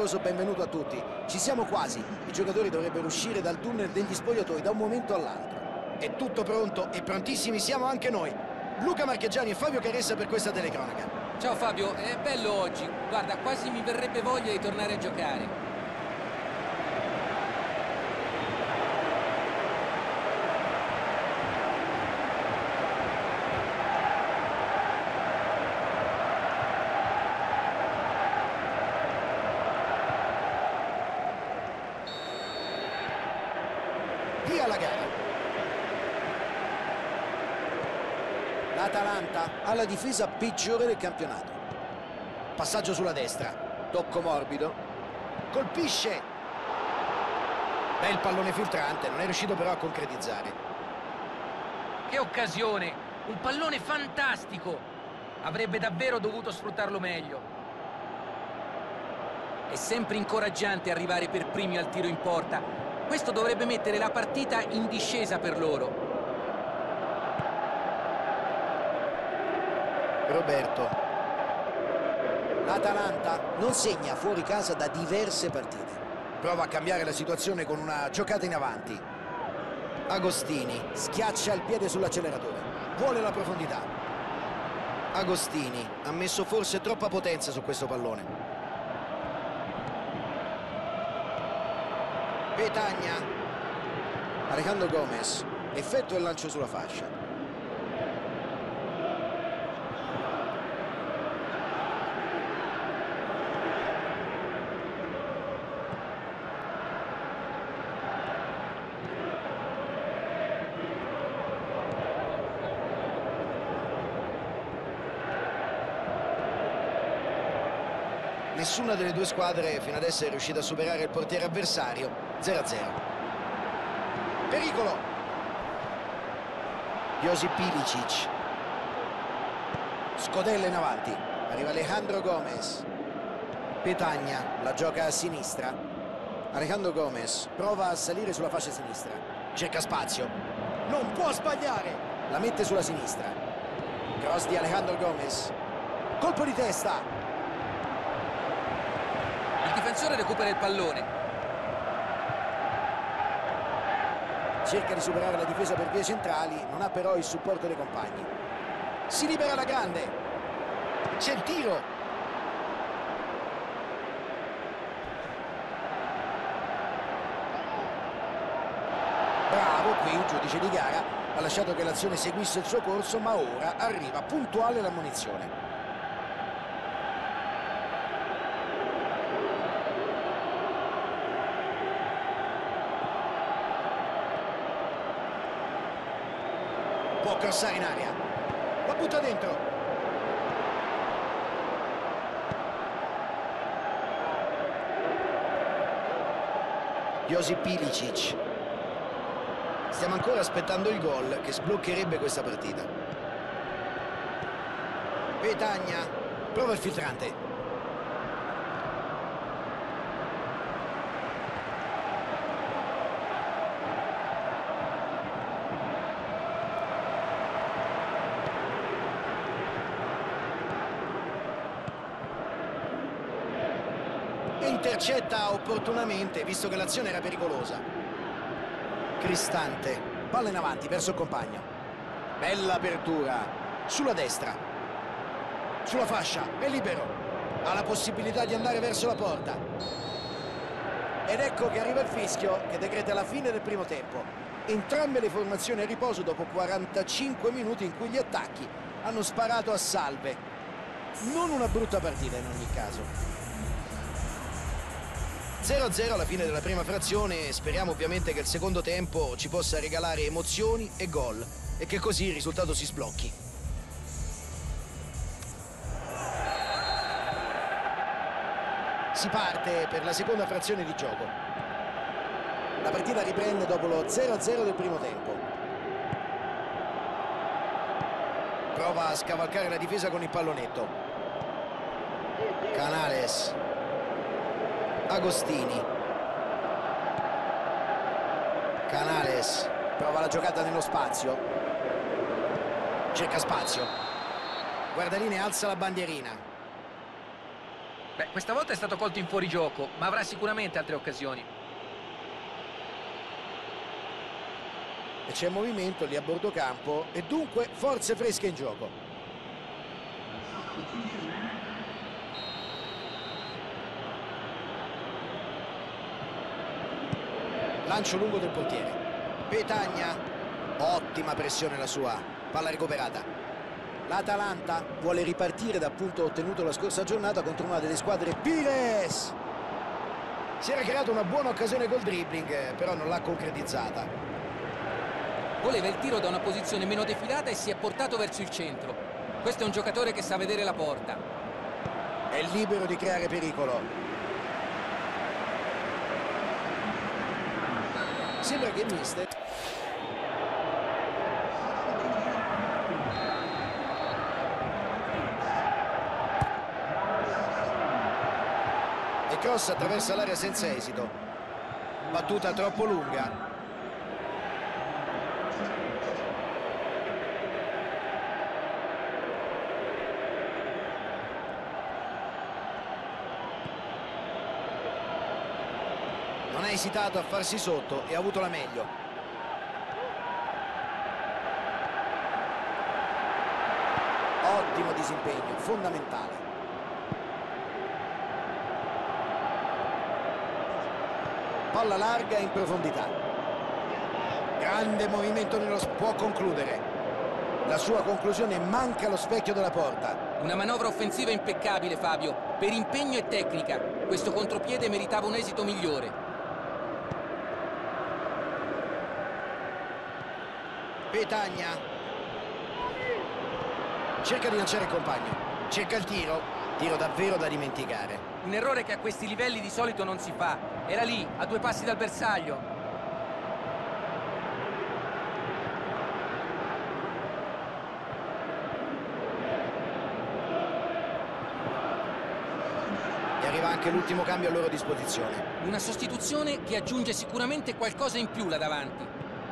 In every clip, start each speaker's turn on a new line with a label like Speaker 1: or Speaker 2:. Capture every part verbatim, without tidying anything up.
Speaker 1: caloroso benvenuto a tutti. Ci siamo quasi. I giocatori dovrebbero uscire dal tunnel degli spogliatoi da un momento all'altro. È tutto pronto e prontissimi siamo anche noi. Luca Marchegiani e Fabio Caressa per questa telecronaca.
Speaker 2: Ciao Fabio, è bello oggi. Guarda, quasi mi verrebbe voglia di tornare a giocare.
Speaker 1: Via la gara. L'Atalanta ha la difesa peggiore del campionato. Passaggio sulla destra, tocco morbido, colpisce. Bel pallone filtrante, non è riuscito però a concretizzare.
Speaker 2: Che occasione! Un pallone fantastico! Avrebbe davvero dovuto sfruttarlo meglio. È sempre incoraggiante arrivare per primi al tiro in porta. Questo dovrebbe mettere la partita in discesa per loro.
Speaker 1: Roberto. L'Atalanta non segna fuori casa da diverse partite. Prova a cambiare la situazione con una giocata in avanti. Agostini schiaccia il piede sull'acceleratore. Vuole la profondità. Agostini ha messo forse troppa potenza su questo pallone. Petagna. Alejandro Gomez effettua il lancio sulla fascia. Nessuna delle due squadre fino adesso è riuscita a superare il portiere avversario. zero a zero. Pericolo. Josip Ilicic. Scodella in avanti. Arriva Alejandro Gomez. Petagna la gioca a sinistra. Alejandro Gomez prova a salire sulla fascia sinistra. Cerca spazio. Non può sbagliare. La mette sulla sinistra. Cross di Alejandro Gomez. Colpo di testa.
Speaker 2: Il difensore recupera il pallone.
Speaker 1: Cerca di superare la difesa per vie centrali, non ha però il supporto dei compagni. Si libera la grande. C'è il tiro. Bravo qui il giudice di gara. Ha lasciato che l'azione seguisse il suo corso, ma ora arriva puntuale l'ammonizione. Può crossare in aria, la butta dentro. Josip Ilicic. Stiamo ancora aspettando il gol che sbloccherebbe questa partita. Petagna prova il filtrante. Intercetta opportunamente, visto che l'azione era pericolosa. Cristante, palla in avanti verso il compagno. Bella apertura, sulla destra. Sulla fascia, è libero. Ha la possibilità di andare verso la porta. Ed ecco che arriva il fischio che decreta la fine del primo tempo. Entrambe le formazioni a riposo dopo quarantacinque minuti in cui gli attacchi hanno sparato a salve. Non una brutta partita in ogni caso. zero a zero alla fine della prima frazione. Speriamo ovviamente che il secondo tempo ci possa regalare emozioni e gol e che così il risultato si sblocchi. Si parte per la seconda frazione di gioco. La partita riprende dopo lo zero a zero del primo tempo. Prova a scavalcare la difesa con il pallonetto. Canales. Agostini. Canales prova la giocata nello spazio. Cerca spazio. Guardaline alza la bandierina.
Speaker 2: Beh, questa volta è stato colto in fuorigioco, ma avrà sicuramente altre occasioni.
Speaker 1: E c'è movimento lì a bordo campo e dunque forze fresche in gioco. Lancio lungo del portiere. Petagna. Ottima pressione la sua. Palla recuperata. L'Atalanta vuole ripartire dal punto ottenuto la scorsa giornata contro una delle squadre. Pires! Si era creata una buona occasione col dribbling, però non l'ha concretizzata.
Speaker 2: Voleva il tiro da una posizione meno defilata e si è portato verso il centro. Questo è un giocatore che sa vedere la porta.
Speaker 1: È libero di creare pericolo. Sembra che il mister... E cross attraversa l'area senza esito. Battuta troppo lunga. Non ha esitato a farsi sotto e ha avuto la meglio. Ottimo disimpegno, fondamentale. Palla larga in profondità. Grande movimento nello... può concludere. La sua conclusione manca allo specchio della porta.
Speaker 2: Una manovra offensiva impeccabile, Fabio. Per impegno e tecnica. Questo contropiede meritava un esito migliore.
Speaker 1: Petagna cerca di lanciare il compagno, cerca il tiro, tiro davvero da dimenticare.
Speaker 2: Un errore che a questi livelli di solito non si fa. Era lì, a due passi dal bersaglio.
Speaker 1: E arriva anche l'ultimo cambio a loro disposizione.
Speaker 2: Una sostituzione che aggiunge sicuramente qualcosa in più là davanti.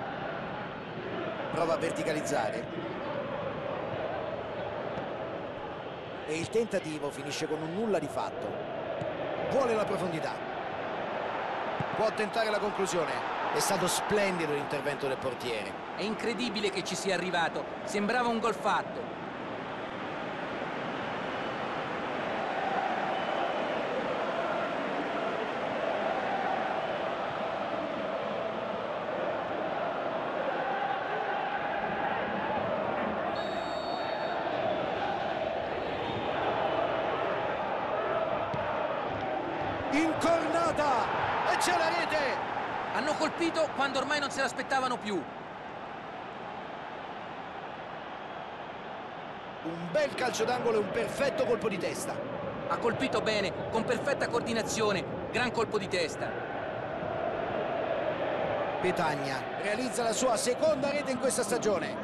Speaker 1: Prova a verticalizzare. E il tentativo finisce con un nulla di fatto. Vuole la profondità. Può tentare la conclusione. È stato splendido l'intervento del portiere.
Speaker 2: È incredibile che ci sia arrivato. Sembrava un gol fatto.
Speaker 1: Incornata! E c'è la rete!
Speaker 2: Hanno colpito quando ormai non se l'aspettavano più.
Speaker 1: Un bel calcio d'angolo e un perfetto colpo di testa.
Speaker 2: Ha colpito bene, con perfetta coordinazione. Gran colpo di testa.
Speaker 1: Petagna realizza la sua seconda rete in questa stagione.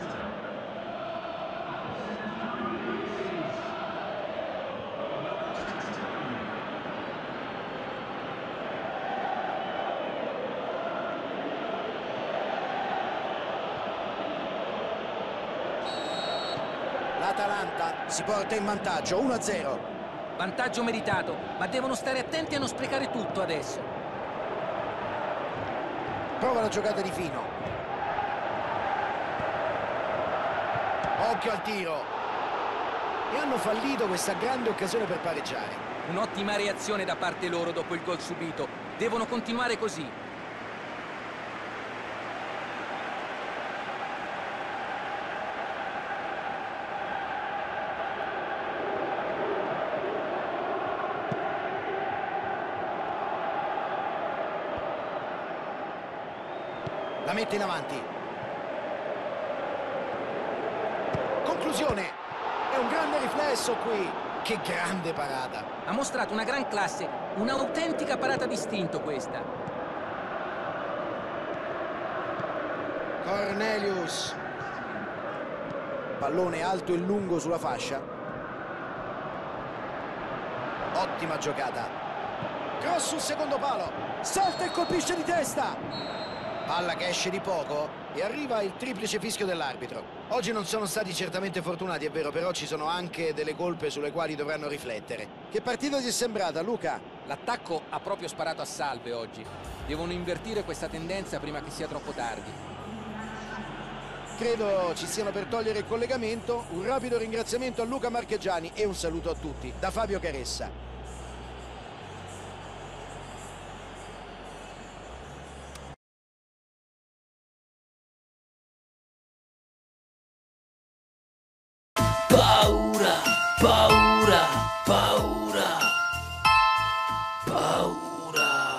Speaker 1: L'Atalanta si porta in vantaggio uno a zero.
Speaker 2: Vantaggio meritato, ma devono stare attenti a non sprecare tutto adesso.
Speaker 1: Prova la giocata di Fino. Occhio al tiro. E hanno fallito questa grande occasione per pareggiare.
Speaker 2: Un'ottima reazione da parte loro dopo il gol subito. Devono continuare così.
Speaker 1: La mette in avanti. Conclusione. È un grande riflesso qui. Che grande parata.
Speaker 2: Ha mostrato una gran classe, un'autentica parata d'istinto questa.
Speaker 1: Cornelius. Pallone alto e lungo sulla fascia. Ottima giocata. Cross sul secondo palo. Salta e colpisce di testa. Palla che esce di poco e arriva il triplice fischio dell'arbitro. Oggi non sono stati certamente fortunati, è vero, però ci sono anche delle colpe sulle quali dovranno riflettere. Che partita ti è sembrata, Luca?
Speaker 2: L'attacco ha proprio sparato a salve oggi. Devono invertire questa tendenza prima che sia troppo tardi.
Speaker 1: Credo ci siano per togliere il collegamento. Un rapido ringraziamento a Luca Marchegiani e un saluto a tutti da Fabio Caressa.
Speaker 3: Paura, paura, paura, paura.